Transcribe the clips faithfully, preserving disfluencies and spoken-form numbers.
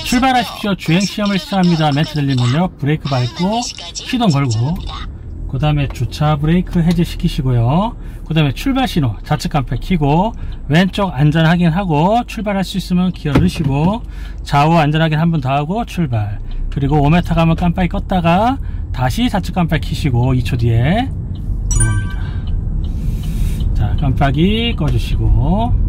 출발하십시오. 주행시험을 시작합니다. 멘트 들리면요 브레이크 밟고 시동 걸고, 그 다음에 주차 브레이크 해제시키시고요. 그 다음에 출발 신호 좌측 깜빡 켜고, 왼쪽 안전 확인하고 출발할 수 있으면 기어 넣으시고, 좌우 안전 확인 한 번 더 하고 출발. 그리고 오 미터 가면 깜빡이 껐다가 다시 좌측 깜빡 켜시고 이 초 뒤에 들어옵니다. 자, 깜빡이 꺼주시고,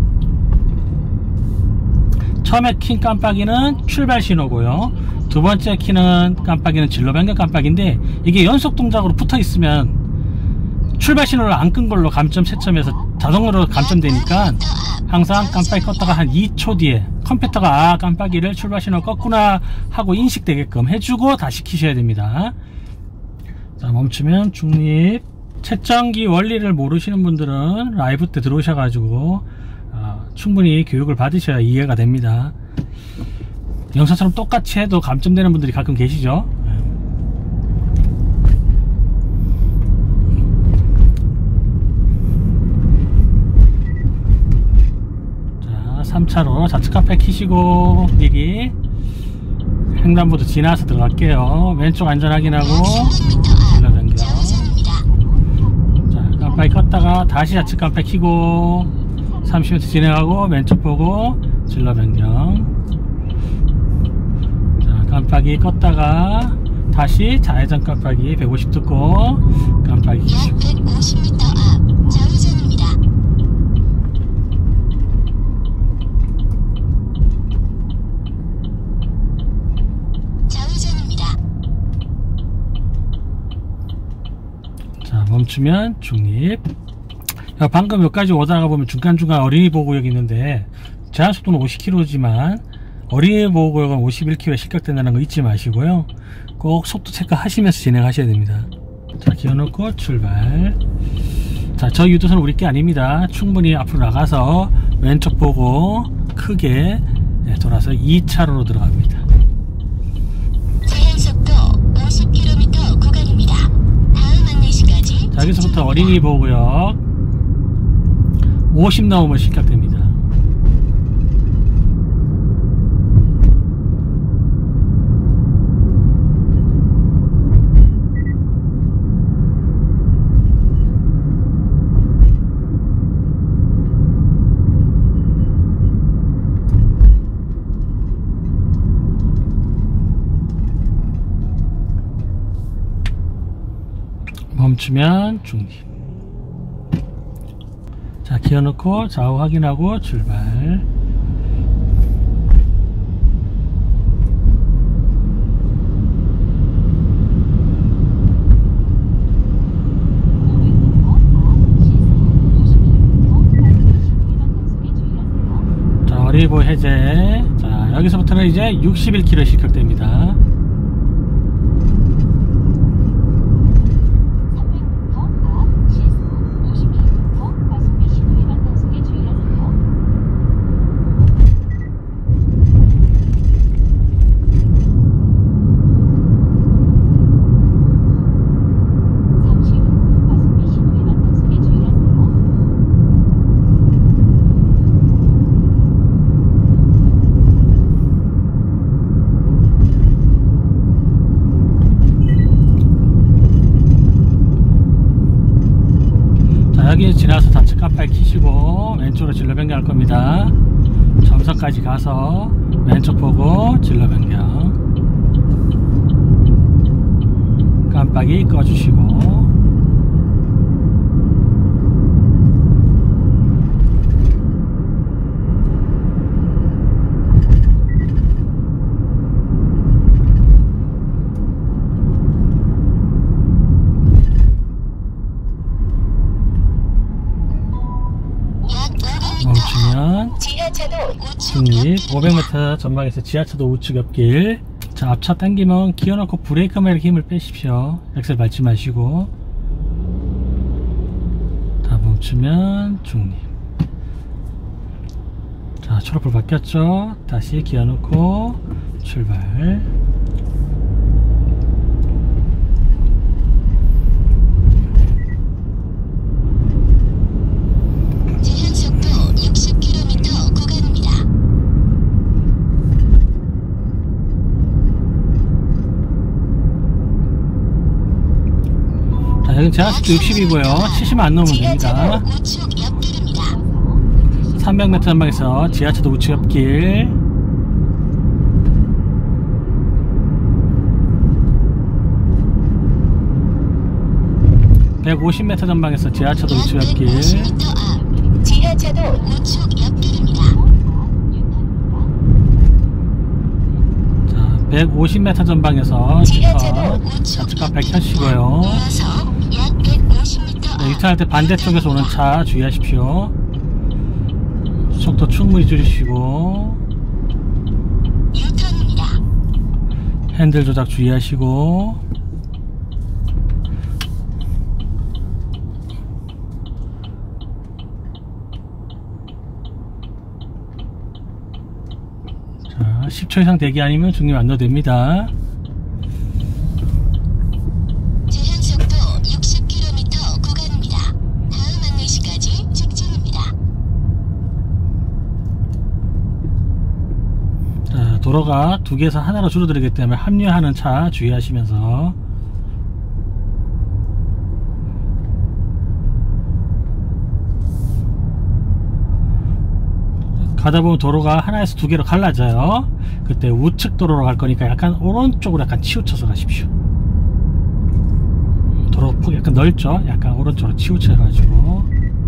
처음에 킨 깜빡이는 출발 신호고요. 두 번째 키는 깜빡이는 진로 변경 깜빡인데, 이게 연속 동작으로 붙어 있으면 출발 신호를 안 끈 걸로 감점 채점해서 자동으로 감점되니까, 항상 깜빡이 껐다가 한 이 초 뒤에 컴퓨터가 아 깜빡이를 출발 신호 껐구나 하고 인식되게끔 해주고 다시 키셔야 됩니다. 자, 멈추면 중립. 채점기 원리를 모르시는 분들은 라이브 때 들어오셔가지고 어, 충분히 교육을 받으셔야 이해가 됩니다. 영상처럼 똑같이 해도 감점되는 분들이 가끔 계시죠. 자, 삼 차로 좌측 깜빡이 켜시고 미리 횡단보도 지나서 들어갈게요. 왼쪽 안전 확인하고 진로 변경. 자, 깜빡이 껐다가 다시 좌측 깜빡이 켜고 삼십 미터 진행하고 왼쪽 보고 진로 변경. 자, 깜빡이 껐다가 다시 좌회전 깜빡이 백오십 듣고 깜빡이 켜시고. 백오십 미터 앞 좌회전입니다. 좌회전입니다. 자, 멈추면 중립. 방금 여기까지 오다가 보면 중간중간 어린이 보호구역이 있는데, 제한속도는 오십 킬로미터지만 어린이 보호구역은 오십일 킬로미터에 실격된다는 거 잊지 마시고요. 꼭 속도 체크하시면서 진행하셔야 됩니다. 자, 기어 넣고 출발. 자, 저 유도선은 우리 게 아닙니다. 충분히 앞으로 나가서 왼쪽 보고 크게 돌아서 이 차로로 들어갑니다. 제한속도 오십 킬로미터 구간입니다. 다음 안내시까지. 자, 여기서부터 어린이 보호구역 오십 넘으면 실격됩니다. 멈추면 중립. 자, 기어 넣고 좌우 확인하고 출발. 자, 어린이보호 해제. 자, 여기서부터는 이제 육십일 킬로미터 실격됩니다. 여기 지나서 좌측 깜빡이 켜시고 왼쪽으로 진로 변경할 겁니다. 점선까지 가서 왼쪽 보고 진로 변경. 깜빡이 꺼주시고. 멈추면 중립. 오백 미터 전방에서 지하차도 우측 옆길. 자, 앞차 당기면 기어 넣고 브레이크만 이렇게 힘을 빼십시오. 엑셀 밟지 마시고. 다 멈추면 중립. 자, 초록불 바뀌었죠. 다시 기어 넣고 출발. 자, 여기 제한속도 육십이고요. 칠십만 안 넘으면 됩니다. 지하차도 우측 옆길입니다. 삼백 미터 전방에서 지하차도 우측 옆길. 백오십 미터 전방에서 지하차도 우측 옆길. 백오십 미터 앞 지하차도 우측 옆길입니다. 자, 백오십 미터 전방에서 지하차도 우측 좌측 각 켜시고요. 이어서 약 백오십 미터 네, 앞 유턴할 때 반대쪽에서 오는 차 주의하십시오. 속도 충분히 줄이시고 유턴입니다. 핸들 조작 주의하시고. 자, 십 초 이상 대기 아니면 중립 안 넣어도 됩니다. 제한속도 육십 킬로미터 구간입니다. 다음 안내시까지 직진입니다. 자, 도로가 두 개에서 하나로 줄어들기 때문에 합류하는 차 주의하시면서. 가다 보면 도로가 하나에서 두 개로 갈라져요. 그때 우측 도로로 갈 거니까 약간 오른쪽으로 약간 치우쳐서 가십시오. 도로 폭이 약간 넓죠? 약간 오른쪽으로 치우쳐 가지고.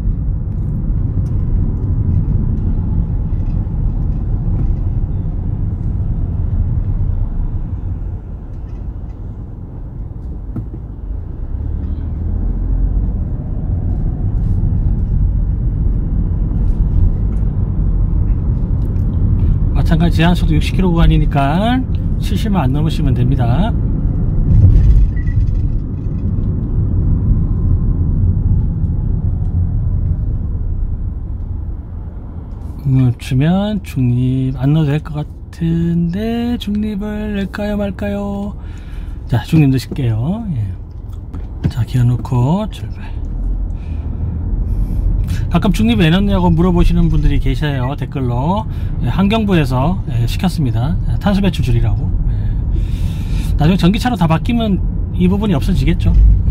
마찬가지 제한속도 육십 킬로미터 구간이니까 칠십만 안 넘으시면 됩니다. 멈추면 중립 안 넣어도 될 것 같은데 중립을 낼까요 말까요? 자, 중립 넣으실게요. 예. 자, 기어 놓고 출발. 가끔 중립 왜 넣냐고 물어보시는 분들이 계셔요. 댓글로. 예, 환경부에서 예, 시켰습니다. 예, 탄소 배출 줄이라고. 예. 나중에 전기차로 다 바뀌면 이 부분이 없어지겠죠.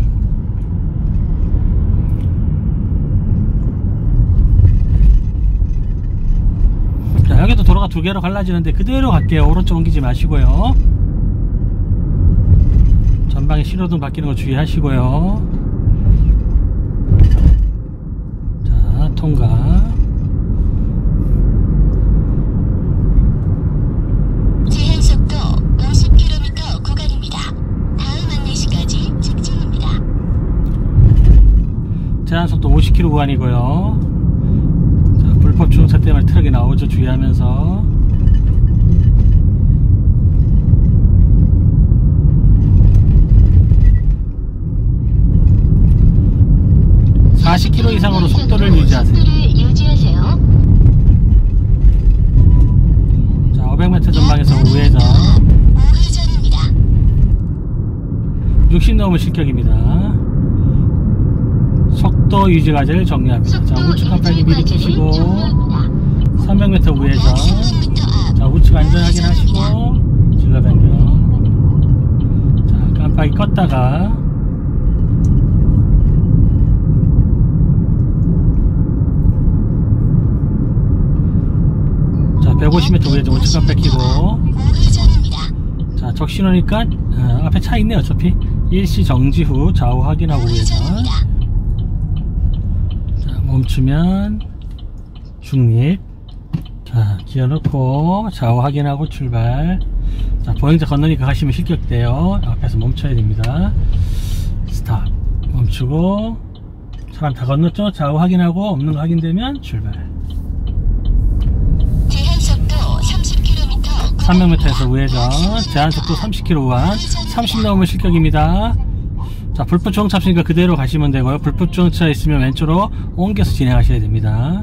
자, 여기도 도로가 두 개로 갈라지는데 그대로 갈게요. 오른쪽 옮기지 마시고요. 전방에 신호등 바뀌는 거 주의하시고요. 통과. 제한속도 오십 킬로미터 구간입니다. 다음 안내시까지 직진입니다. 제한속도 오십 킬로미터 구간이고요. 자, 불법 주행차 때문에 트럭이 나오죠. 주의하면서. 사십 킬로미터 이상으로 속도를 유지하세요. 속도를 유지하세요. 자, 오백 미터 전방에서 우회전. 우회전입니다. 육십 넘으면 실격입니다. 속도 유지 과제를 정리합니다. 자, 우측 깜빡이 미리 끄시고 삼백 미터 우회전. 자, 우측 안전 확인하시고 진로 변경. 자, 깜빡이 껐다가 백오십 미터 우회전 우측 깜빡 켜고. 자, 적신호니까 어, 앞에 차 있네. 어차피 일시 정지 후 좌우 확인하고 우회전. 자, 멈추면 중립. 자, 기어 넣고 좌우 확인하고 출발. 자, 보행자 건너니까 가시면 실격돼요. 앞에서 멈춰야 됩니다. 스탑. 멈추고 사람 다 건넜죠? 좌우 확인하고 없는 거 확인되면 출발. 삼백 미터에서 우회전. 제한속도 삼십 킬로미터 구간. 삼십 넘으면 실격입니다. 자, 불법 주행차 없으니까 그대로 가시면 되고요. 불법 주행차 있으면 왼쪽으로 옮겨서 진행하셔야 됩니다.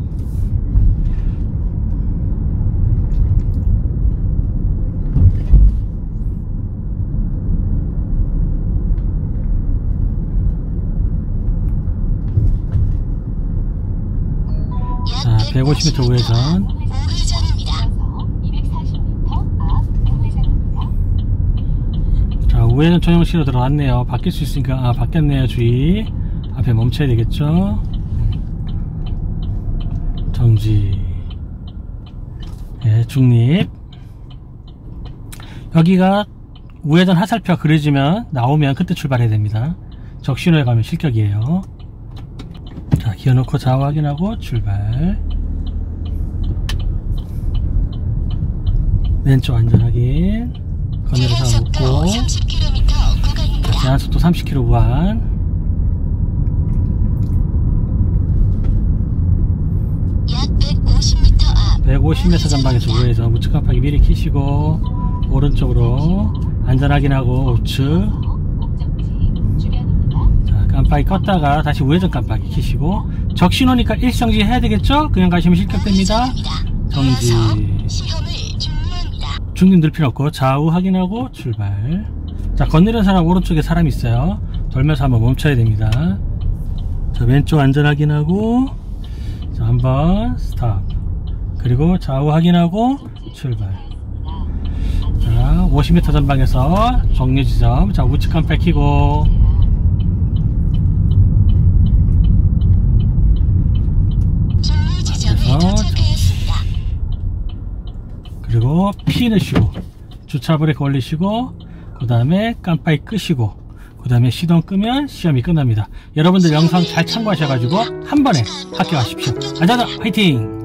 자, 백오십 미터 우회전. 우회전 전용시로 들어왔네요. 바뀔 수 있으니까 아 바뀌었네요. 주의. 앞에 멈춰야 되겠죠. 정지. 네, 중립. 여기가 우회전 하살표가 그려지면 나오면 그때 출발해야 됩니다. 적신호에 가면 실격이에요. 자, 기어 놓고 좌우 확인하고 출발. 왼쪽 안전 확인. 건너서 놓고. 제한속도 삼십 킬로미터 구간. 약 백오십 미터 앞. 백오십 미터 전방에서 우회전 우측 깜빡이 미리 켜시고 오른쪽으로 안전 확인하고 우측. 자, 깜빡이 껐다가 다시 우회전 깜빡이 켜시고 적신호니까 일정지 해야 되겠죠? 그냥 가시면 실격됩니다. 정지. 중립 늘 필요 없고 좌우 확인하고 출발. 자, 건너는 사람 오른쪽에 사람 있어요. 돌면서 한번 멈춰야 됩니다. 자, 왼쪽 안전 확인하고 자, 한번 스탑. 그리고 좌우 확인하고 출발. 자, 오십 미터 전방에서 종료 지점. 자, 우측 깜빡 켜고 그리고 피 넣으시고 주차 브레이크 올리시고 그 다음에 깜빡이 끄시고 그 다음에 시동 끄면 시험이 끝납니다. 여러분들 영상 잘 참고하셔가지고 한 번에 합격하십시오. 안전하 화이팅!